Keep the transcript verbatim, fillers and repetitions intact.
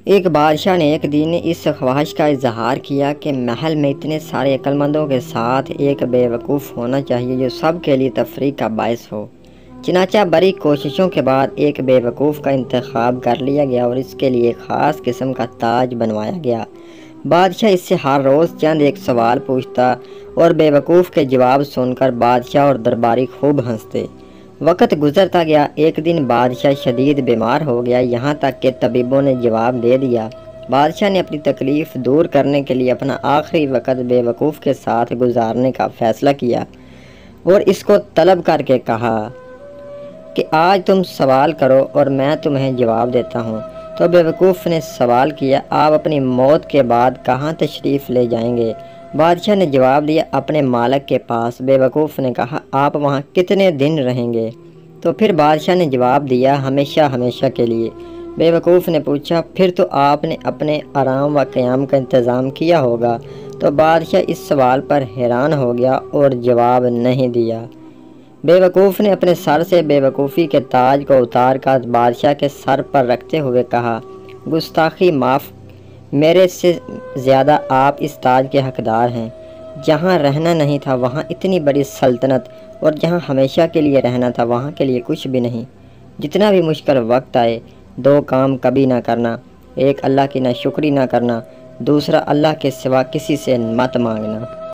ایک بادشاہ نے ایک دن اس خواہش کا اظہار کیا کہ محل میں اتنے سارے عقل مندوں کے ساتھ ایک بے وقوف ہونا چاہیے جو سب کے لیے تفریح کا باعث ہو۔ چنانچہ بڑی کوششوں کے بعد ایک بے وقوف کا انتخاب کر لیا گیا اور اس کے لیے خاص قسم کا تاج بنوایا گیا۔ بادشاہ اس سے ہر روز چند ایک سوال پوچھتا اور بے وقوف کے جواب سن کر بادشاہ اور درباری خوب ہنستے۔ وقت گزرتا گیا، ایک دن بادشاہ شدید بیمار ہو گیا، یہاں تک کہ طبیبوں نے جواب دے دیا۔ بادشاہ نے اپنی تکلیف دور کرنے کے لیے اپنا آخری وقت بے وقوف کے ساتھ گزارنے کا فیصلہ کیا اور اس کو طلب کر کے کہا کہ آج تم سوال کرو اور میں تمہیں جواب دیتا ہوں۔ تو بے وقوف نے سوال کیا، آپ اپنی موت کے بعد کہاں تشریف لے جائیں گے؟ بادشاہ نے جواب دیا، اپنے مالک کے پاس۔ بے وقوف نے کہا، آپ وہاں کتنے دن رہیں گے؟ تو پھر بادشاہ نے جواب دیا، ہمیشہ ہمیشہ کے لیے۔ بے وقوف نے پوچھا، پھر تو آپ نے اپنے آرام و قیام کا انتظام کیا ہوگا؟ تو بادشاہ اس سوال پر حیران ہو گیا اور جواب نہیں دیا۔ بے وقوف نے اپنے سر سے بے وقوفی کے تاج کو اتار کر بادشاہ کے سر پر رکھتے ہوئے کہا، گستاخی معاف، میرے سے زیادہ آپ اس تاج کے حقدار ہیں۔ جہاں رہنا نہیں تھا وہاں اتنی بڑی سلطنت، اور جہاں ہمیشہ کے لیے رہنا تھا وہاں کے لیے کچھ بھی نہیں۔ جتنا بھی مشکل وقت آئے، دو کام کبھی نہ کرنا، ایک اللہ کی ناشکری نہ کرنا، دوسرا اللہ کے سوا کسی سے مت مانگنا۔